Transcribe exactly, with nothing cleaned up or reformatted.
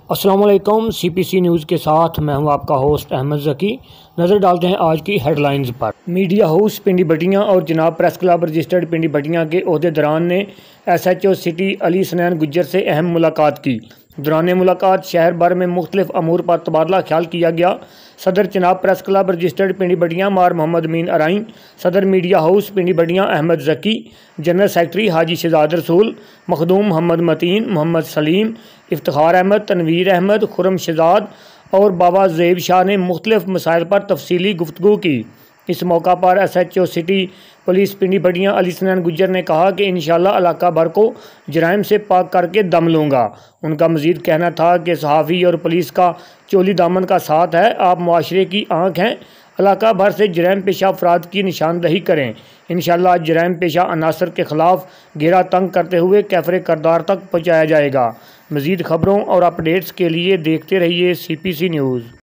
अस्सलाम वालेकुम। C P C news के साथ मैं हूं आपका होस्ट अहमद ज़की। नज़र डालते हैं आज की हेडलाइंस पर। मीडिया हाउस पिंडी बटियां और जनाब press club registered Pindi Bhattian के ओहदेदारान ने S H O city Ali Sanain Gujjar से अहम मुलाकात की। दौरान मुलाकात शहर भर में मुख्तलिफ अमूर पर तबादला ख्याल किया गया। सदर जनाब press club registered Pindi Bhattian मार मोहम्मद अमीन अराइन, सदर media house Pindi Bhattian Ahmad Zaki, general secretary हाजी शहजाद रसूल, मखदूम मोहम्मद मतीन, मोहम्मद सलीम, इफ्तिखार अहमद, तनवीर अहमद, खुरम शहजाद और बाबा ज़ेब शाह ने मुख्तलिफ मसाइल पर तफसीली गुफ्तगू की। इस मौका पर S H O city police Pindi Bhattian Ali Sanain Gujjar ने कहा कि इंशाअल्लाह इलाका भर को जराइम से पाक करके दम लूँगा। उनका मज़ीद कहना था कि सहाफ़ी और पुलिस का चोली दामन का साथ है, आप मुआशरे की आँख हैं, इलाका भर से जराइम पेशा अफराद की निशानदही करें। इंशाअल्लाह जराइम पेशा अनासर के ख़िलाफ़ घेरा तंग करते हुए कैफरे करदार तक पहुँचाया जाएगा। मज़ीद ख़बरों और अपडेट्स के लिए देखते रहिए सी पी सी न्यूज़।